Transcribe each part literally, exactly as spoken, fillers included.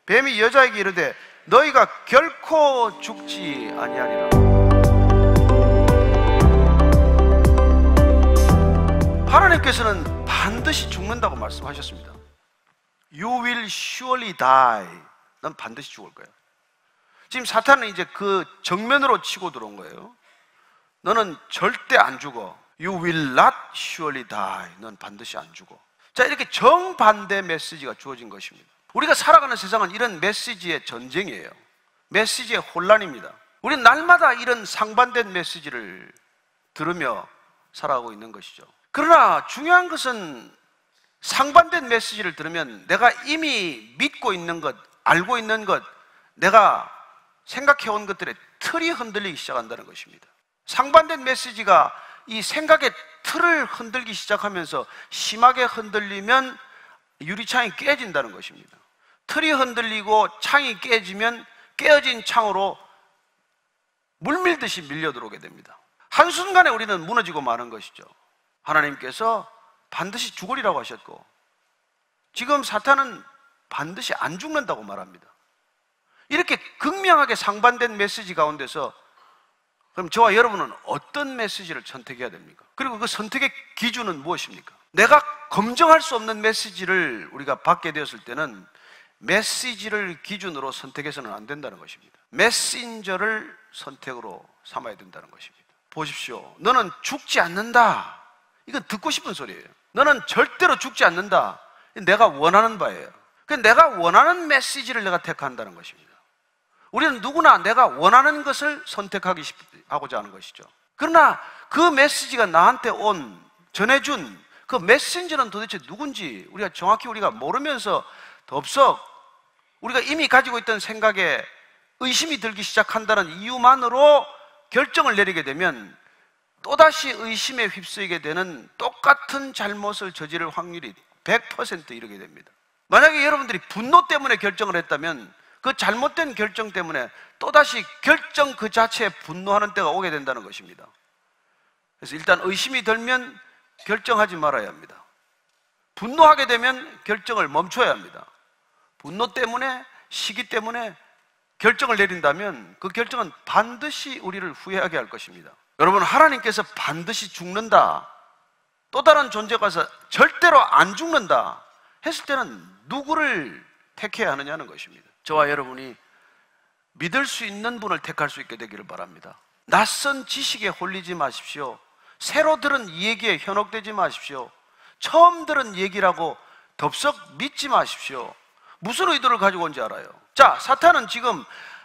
뱀이 여자에게 이르되 너희가 결코 죽지 아니하리라. 하나님께서는 반드시 죽는다고 말씀하셨습니다. You will surely die. 넌 반드시 죽을 거야. 지금 사탄은 이제 그 정면으로 치고 들어온 거예요. 너는 절대 안 죽어. You will not surely die. 넌 반드시 안 죽어. 자, 이렇게 정반대 메시지가 주어진 것입니다. 우리가 살아가는 세상은 이런 메시지의 전쟁이에요. 메시지의 혼란입니다. 우리는 날마다 이런 상반된 메시지를 들으며 살아가고 있는 것이죠. 그러나 중요한 것은 상반된 메시지를 들으면 내가 이미 믿고 있는 것, 알고 있는 것, 내가 생각해온 것들의 틀이 흔들리기 시작한다는 것입니다. 상반된 메시지가 이 생각의 틀을 흔들기 시작하면서 심하게 흔들리면 유리창이 깨진다는 것입니다. 틀이 흔들리고 창이 깨지면 깨어진 창으로 물밀듯이 밀려 들어오게 됩니다. 한순간에 우리는 무너지고 마는 것이죠. 하나님께서 반드시 죽으리라고 하셨고 지금 사탄은 반드시 안 죽는다고 말합니다. 이렇게 극명하게 상반된 메시지 가운데서 그럼 저와 여러분은 어떤 메시지를 선택해야 됩니까? 그리고 그 선택의 기준은 무엇입니까? 내가 검증할 수 없는 메시지를 우리가 받게 되었을 때는 메시지를 기준으로 선택해서는 안 된다는 것입니다. 메신저를 선택으로 삼아야 된다는 것입니다. 보십시오. 너는 죽지 않는다. 이건 듣고 싶은 소리예요. 너는 절대로 죽지 않는다. 내가 원하는 바예요. 내가 원하는 메시지를 내가 택한다는 것입니다. 우리는 누구나 내가 원하는 것을 선택하기 하고자 하는 것이죠. 그러나 그 메시지가 나한테 온, 전해준 그 메신저는 도대체 누군지 우리가 정확히 우리가 모르면서 덥석 우리가 이미 가지고 있던 생각에 의심이 들기 시작한다는 이유만으로 결정을 내리게 되면 또다시 의심에 휩쓰이게 되는 똑같은 잘못을 저지를 확률이 백 퍼센트 이르게 됩니다. 만약에 여러분들이 분노 때문에 결정을 했다면 그 잘못된 결정 때문에 또다시 결정 그 자체에 분노하는 때가 오게 된다는 것입니다. 그래서 일단 의심이 들면 결정하지 말아야 합니다. 분노하게 되면 결정을 멈춰야 합니다. 분노 때문에, 시기 때문에 결정을 내린다면 그 결정은 반드시 우리를 후회하게 할 것입니다. 여러분, 하나님께서 반드시 죽는다, 또 다른 존재가 와서 절대로 안 죽는다 했을 때는 누구를 택해야 하느냐는 것입니다. 저와 여러분이 믿을 수 있는 분을 택할 수 있게 되기를 바랍니다. 낯선 지식에 홀리지 마십시오. 새로 들은 얘기에 현혹되지 마십시오. 처음 들은 얘기라고 덥석 믿지 마십시오. 무슨 의도를 가지고 온지 알아요. 자, 사탄은 지금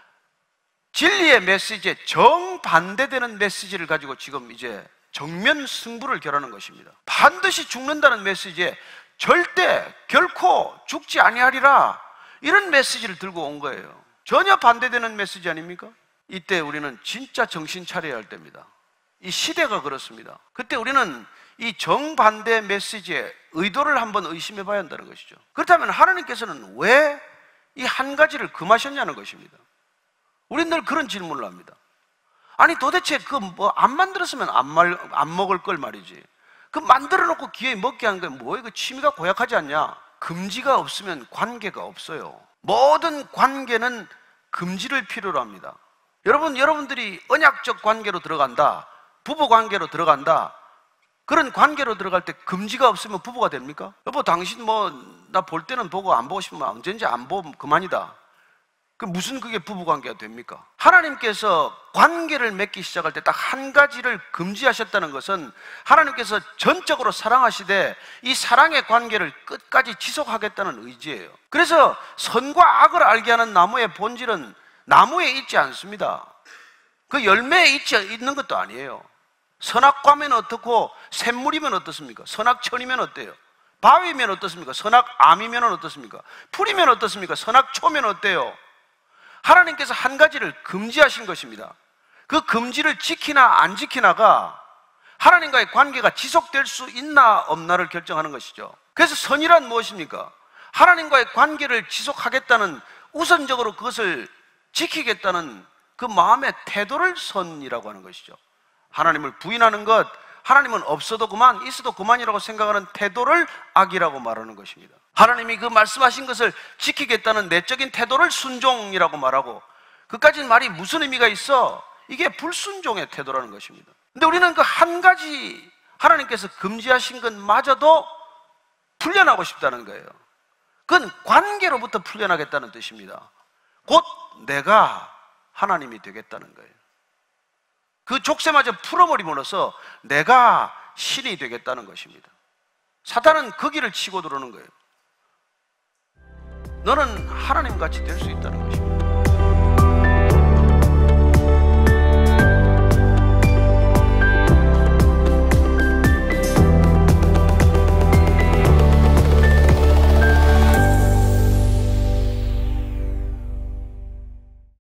진리의 메시지에 정반대되는 메시지를 가지고 지금 이제 정면 승부를 겨루는 것입니다. 반드시 죽는다는 메시지에 절대 결코 죽지 아니하리라, 이런 메시지를 들고 온 거예요. 전혀 반대되는 메시지 아닙니까? 이때 우리는 진짜 정신 차려야 할 때입니다. 이 시대가 그렇습니다. 그때 우리는 이 정반대 메시지의 의도를 한번 의심해 봐야 한다는 것이죠. 그렇다면 하나님께서는 왜 이 한 가지를 금하셨냐는 것입니다. 우리는 늘 그런 질문을 합니다. 아니 도대체 그 뭐 안 만들었으면 안, 말, 안 먹을 걸 말이지, 그 만들어 놓고 기회에 먹게 하는 게 뭐예요? 그 취미가 고약하지 않냐? 금지가 없으면 관계가 없어요. 모든 관계는 금지를 필요로 합니다. 여러분, 여러분들이 언약적 관계로 들어간다, 부부 관계로 들어간다, 그런 관계로 들어갈 때 금지가 없으면 부부가 됩니까? 여보, 당신 뭐 나 볼 때는 보고 안 보고 싶으면 언제든지 안 보면 그만이다. 그 무슨 그게 부부 관계가 됩니까? 하나님께서 관계를 맺기 시작할 때 딱 한 가지를 금지하셨다는 것은 하나님께서 전적으로 사랑하시되 이 사랑의 관계를 끝까지 지속하겠다는 의지예요. 그래서 선과 악을 알게 하는 나무의 본질은 나무에 있지 않습니다. 그 열매에 있지 있는 것도 아니에요. 선악과면 어떻고 샘물이면 어떻습니까? 선악천이면 어때요? 바위면 어떻습니까? 선악암이면 어떻습니까? 풀이면 어떻습니까? 선악초면 어때요? 하나님께서 한 가지를 금지하신 것입니다. 그 금지를 지키나 안 지키나가 하나님과의 관계가 지속될 수 있나 없나를 결정하는 것이죠. 그래서 선이란 무엇입니까? 하나님과의 관계를 지속하겠다는, 우선적으로 그것을 지키겠다는 그 마음의 태도를 선이라고 하는 것이죠. 하나님을 부인하는 것, 하나님은 없어도 그만, 있어도 그만이라고 생각하는 태도를 악이라고 말하는 것입니다. 하나님이 그 말씀하신 것을 지키겠다는 내적인 태도를 순종이라고 말하고, 그까진 말이 무슨 의미가 있어? 이게 불순종의 태도라는 것입니다. 근데 우리는 그 한 가지 하나님께서 금지하신 것마저도 풀려나고 싶다는 거예요. 그건 관계로부터 풀려나겠다는 뜻입니다. 곧 내가 하나님이 되겠다는 거예요. 그 족쇄마저 풀어버림으로써 내가 신이 되겠다는 것입니다. 사탄은 그 길을 치고 들어오는 거예요. 너는 하나님같이 될 수 있다는 것입니다.